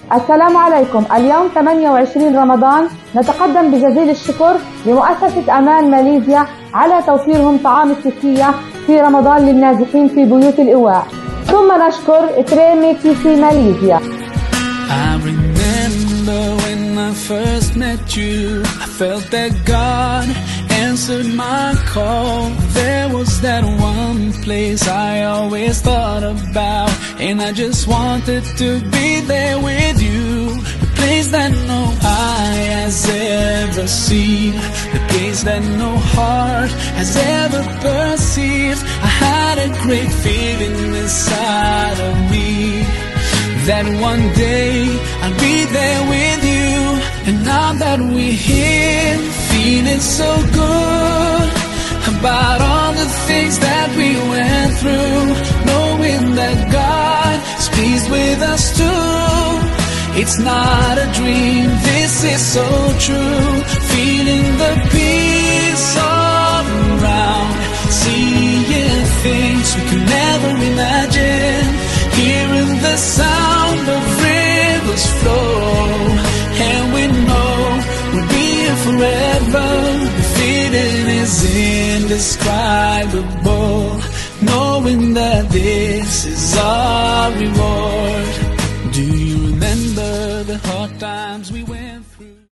السلام عليكم. اليوم 28 رمضان، نتقدم بجزيل الشكر لمؤسسة أمان ماليزيا على توفيرهم طعام التكية في رمضان للنازحين في بيوت الإيواء. ثم نشكر تريمي كيسي ماليزيا. I remember when I first met you, I felt that God answered my call. There was that one place I always thought about, and I just wanted to be there with you. The place that no eye has ever seen, the place that no heart has ever perceived. I had a great feeling inside of me that one day I'll be there with you. And now that we're here, feeling so good about all the things that we went through, knowing that God is pleased with us too. It's not a dream, this is so true. Feeling the peace all around, seeing things we could never imagine, hearing the sound of rivers flow, and we know we'll be here forever. The feeling is indescribable, knowing that this is our reward. Do you remember the hard times we went